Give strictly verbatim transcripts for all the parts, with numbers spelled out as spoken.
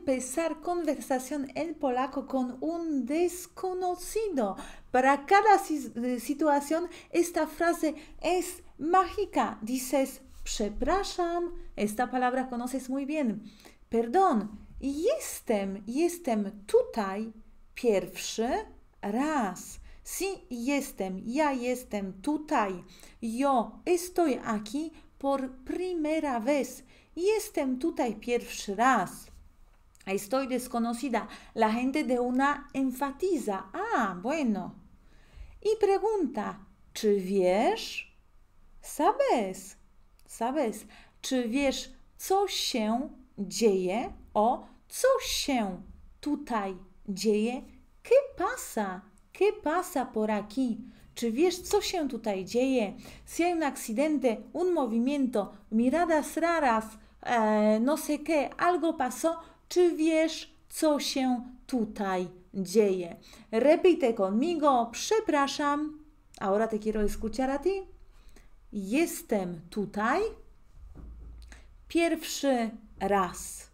empezar conversación en polaco con un desconocido. Para cada situación, esta frase es mágica. Dices, przepraszam, esta palabra conoces muy bien. Perdón, jestem, jestem tutaj pierwszy raz. Sí, jestem, ja jestem tutaj. Yo estoy aquí por primera vez. Jestem tutaj pierwszy raz. Estoy desconocida. La gente de una enfatiza. Ah, bueno. Y pregunta, czy wiesz? Sabes. Sabes. Czy wiesz, co się dzieje? O, co się tutaj dzieje? ¿Qué pasa? ¿Qué pasa por aquí? Czy wiesz, co się tutaj dzieje? Si hay un accidente, un movimiento, miradas raras, eh, no sé qué, algo pasó, czy wiesz, co się tutaj dzieje? Repite conmigo, przepraszam. Ahora te quiero escuchar a ti. Jestem tutaj pierwszy raz.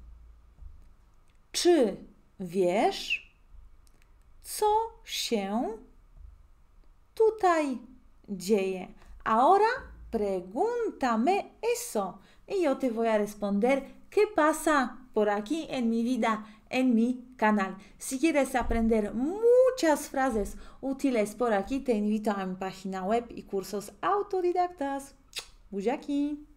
Czy wiesz, co się tutaj dzieje? Ahora pregúntame eso. Y yo te voy a responder qué pasa por aquí en mi vida, en mi canal. Si quieres aprender muchas frases útiles por aquí, te invito a mi página web y cursos autodidactas. Buziaki!